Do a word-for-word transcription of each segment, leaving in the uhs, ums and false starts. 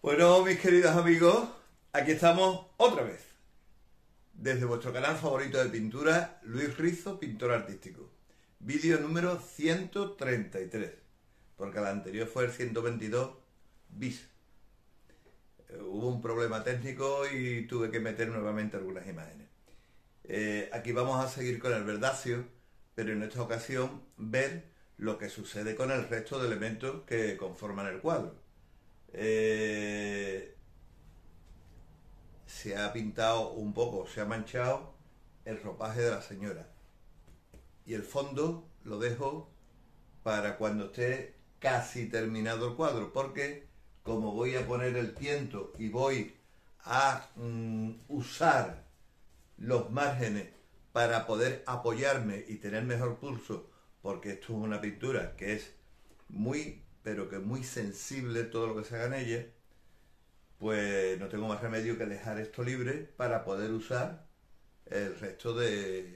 Bueno, mis queridos amigos, aquí estamos otra vez, desde vuestro canal favorito de pintura, Luis Rizo, pintor artístico. Vídeo número ciento treinta y tres, porque el anterior fue el ciento veintidós bis. Eh, hubo un problema técnico y tuve que meter nuevamente algunas imágenes. Eh, aquí vamos a seguir con el verdacio, pero en esta ocasión ver lo que sucede con el resto de elementos que conforman el cuadro. Eh, se ha pintado un poco, se ha manchado el ropaje de la señora y el fondo lo dejo para cuando esté casi terminado el cuadro, porque como voy a poner el tiento y voy a mm, usar los márgenes para poder apoyarme y tener mejor pulso, porque esto es una pintura que es muy pero que es muy sensible todo lo que se haga en ella, pues no tengo más remedio que dejar esto libre para poder usar el resto de,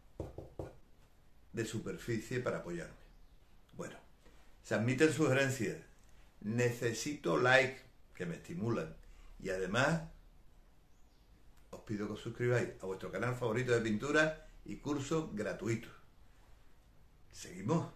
de superficie para apoyarme. Bueno, se admiten sugerencias, necesito like, que me estimulan, y además os pido que os suscribáis a vuestro canal favorito de pintura y cursos gratuitos. Seguimos.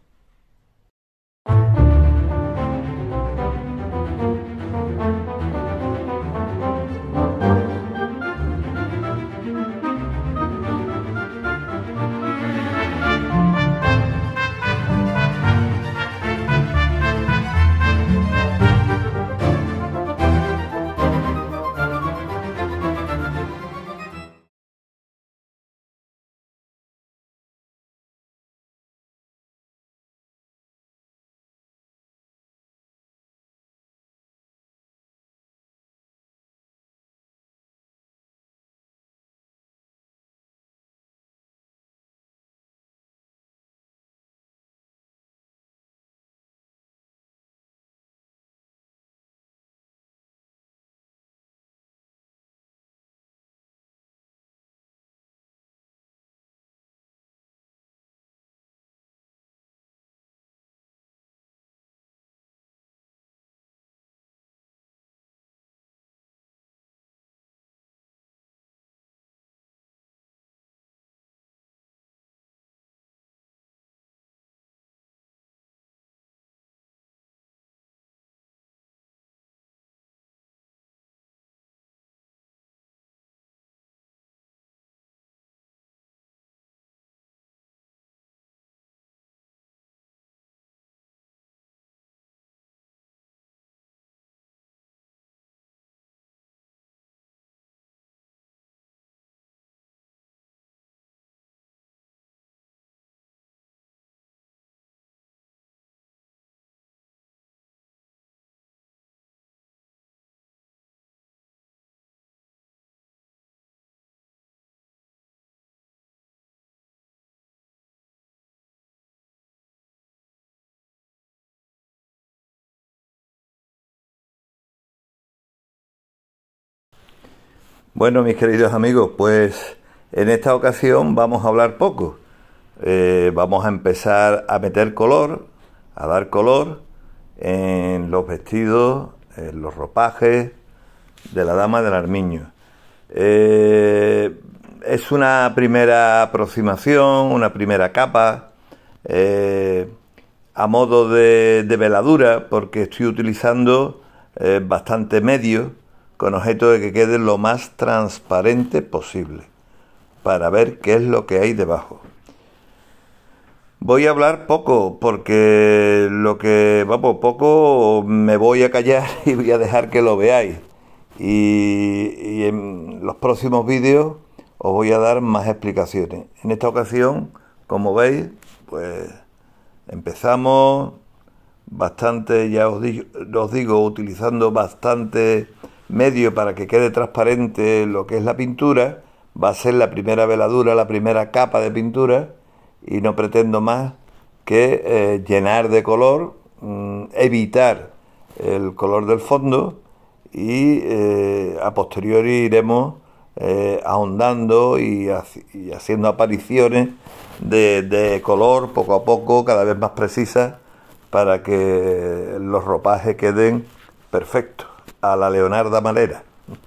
Bueno, mis queridos amigos, pues en esta ocasión vamos a hablar poco. Eh, vamos a empezar a meter color, a dar color en los vestidos, en los ropajes de la dama del Armiño. Eh, es una primera aproximación, una primera capa, eh, a modo de, de veladura, porque estoy utilizando eh, bastante medio, con objeto de que quede lo más transparente posible, para ver qué es lo que hay debajo. Voy a hablar poco, porque lo que, vamos, poco me voy a callar y voy a dejar que lo veáis. Y, y en los próximos vídeos os voy a dar más explicaciones. En esta ocasión, como veis, pues empezamos bastante, ya os digo, os digo utilizando bastante medio para que quede transparente lo que es la pintura. Va a ser la primera veladura, la primera capa de pintura, y no pretendo más que eh, llenar de color, mmm, evitar el color del fondo, y eh, a posteriori iremos eh, ahondando y, haci y haciendo apariciones de, de color poco a poco, cada vez más precisas, para que los ropajes queden perfectos. a la Leonarda Malera.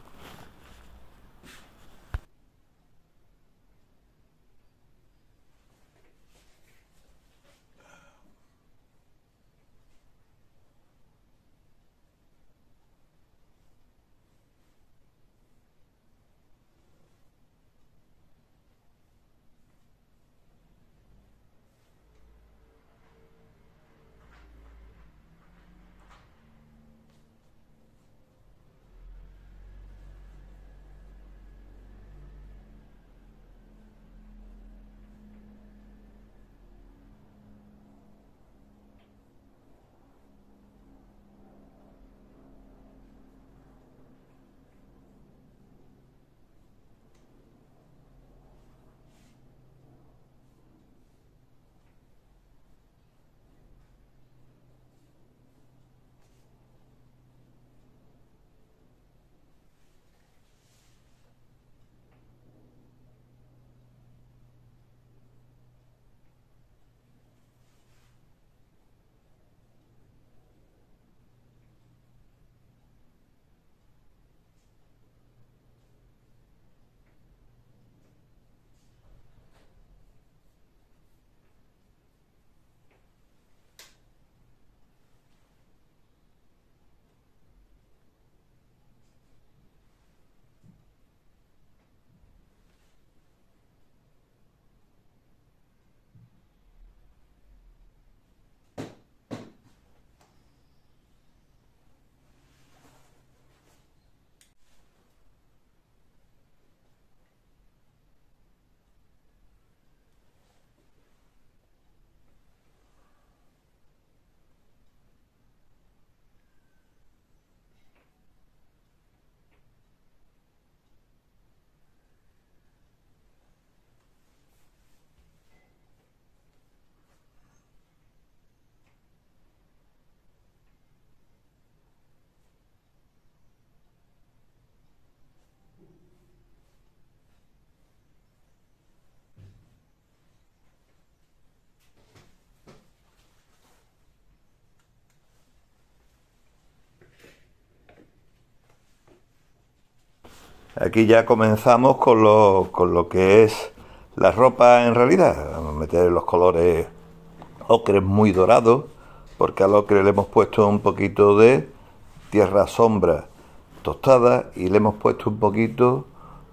Aquí ya comenzamos con lo, con lo que es la ropa en realidad. Vamos a meter los colores ocres muy dorados, porque al ocre le hemos puesto un poquito de tierra sombra tostada y le hemos puesto un poquito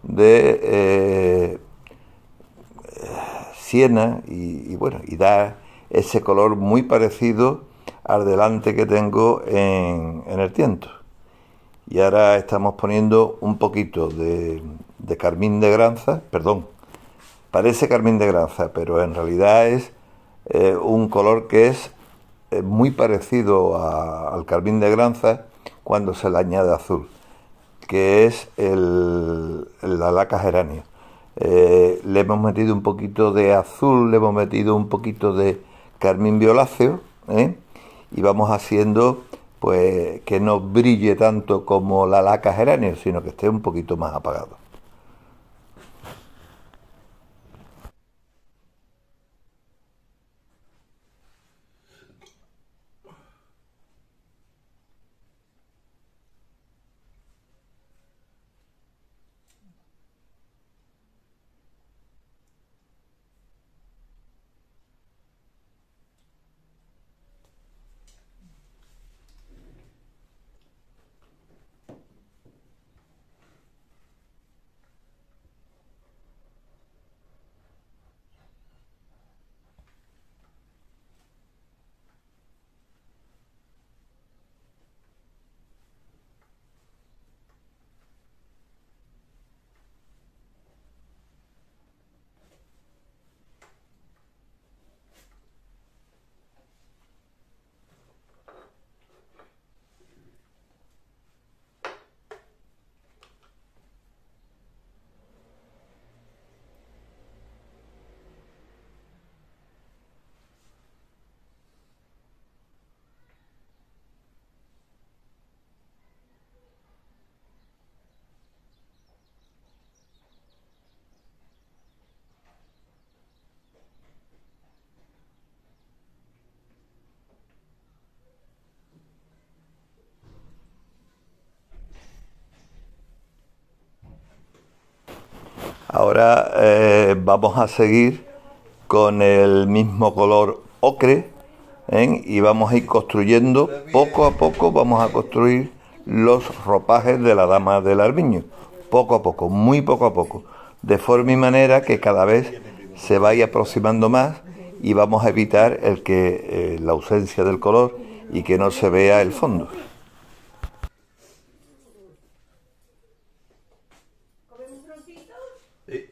de eh, siena y, y bueno, y da ese color muy parecido al delante que tengo en, en el tiento. Y ahora estamos poniendo un poquito de, de carmín de Granza, perdón, parece carmín de Granza, pero en realidad es eh, un color que es eh, muy parecido a- al carmín de Granza cuando se le añade azul, que es el, la laca geranio. Eh, le hemos metido un poquito de azul, le hemos metido un poquito de carmín violáceo, ¿eh? Y vamos haciendo pues que no brille tanto como la laca geranio, sino que esté un poquito más apagado. Ahora eh, vamos a seguir con el mismo color ocre, ¿eh? Y vamos a ir construyendo, poco a poco vamos a construir los ropajes de la dama del Armiño, poco a poco, muy poco a poco, de forma y manera que cada vez se vaya aproximando más y vamos a evitar el que eh, la ausencia del color y que no se vea el fondo. Sí.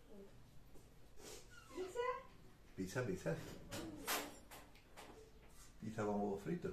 Pizza, pizza. Pizza con huevo frito.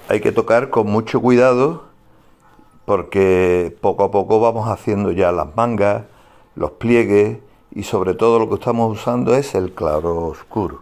hay que tocar con mucho cuidado porque poco a poco vamos haciendo ya las mangas, los pliegues y sobre todo lo que estamos usando es el claro oscuro.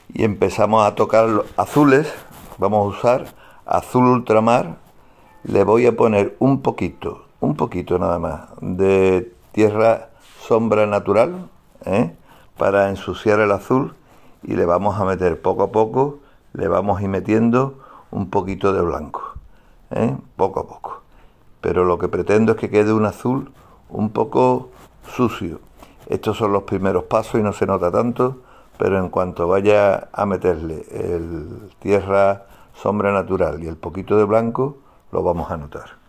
y empezamos a tocar los azules. Vamos a usar azul ultramar. Le voy a poner un poquito, un poquito nada más, de tierra sombra natural, ¿eh? Para ensuciar el azul, y le vamos a meter poco a poco, le vamos a ir metiendo un poquito de blanco, ¿eh? Poco a poco. Pero lo que pretendo es que quede un azul un poco sucio. Estos son los primeros pasos y no se nota tanto, pero en cuanto vaya a meterle el tierra sombra natural y el poquito de blanco, lo vamos a notar.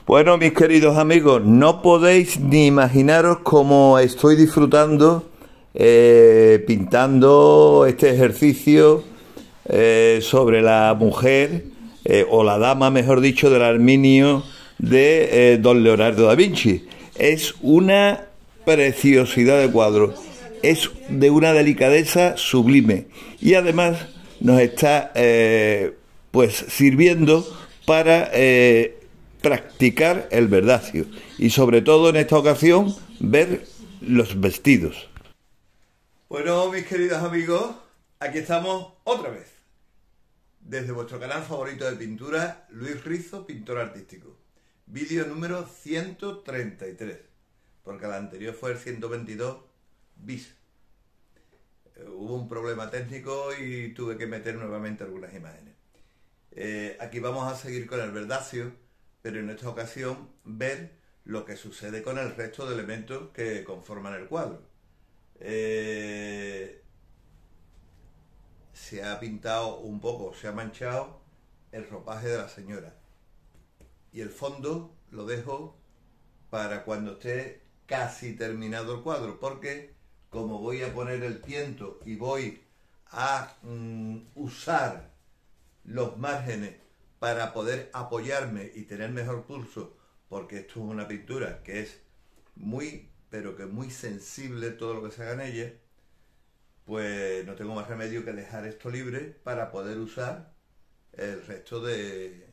Bueno, mis queridos amigos, no podéis ni imaginaros cómo estoy disfrutando eh, pintando este ejercicio eh, sobre la mujer, eh, o la dama, mejor dicho, del Arminio de eh, don Leonardo da Vinci. Es una preciosidad de cuadro, es de una delicadeza sublime y además nos está eh, pues sirviendo para eh, practicar el verdacio y sobre todo en esta ocasión ver los vestidos. Bueno, mis queridos amigos, aquí estamos otra vez desde vuestro canal favorito de pintura, Luis Rizo, pintor artístico. Vídeo número ciento treinta y tres, porque el anterior fue el ciento veintidós bis. Hubo un problema técnico y tuve que meter nuevamente algunas imágenes. Eh, aquí vamos a seguir con el verdacio, pero en esta ocasión ver lo que sucede con el resto de elementos que conforman el cuadro. Eh, se ha pintado un poco, se ha manchado el ropaje de la señora. Y el fondo lo dejo para cuando esté casi terminado el cuadro, porque como voy a poner el tiento y voy a mm, usar los márgenes para poder apoyarme y tener mejor pulso, porque esto es una pintura que es muy, pero que muy sensible todo lo que se haga en ella, pues no tengo más remedio que dejar esto libre para poder usar el resto de,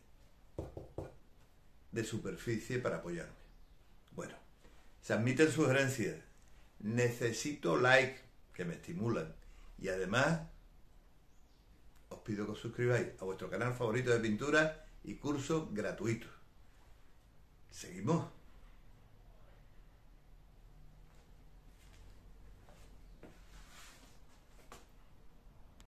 de superficie para apoyarme. Bueno, se admiten sugerencias, necesito like que me estimulan y además os pido que os suscribáis a vuestro canal favorito de pintura y cursos gratuitos. Seguimos.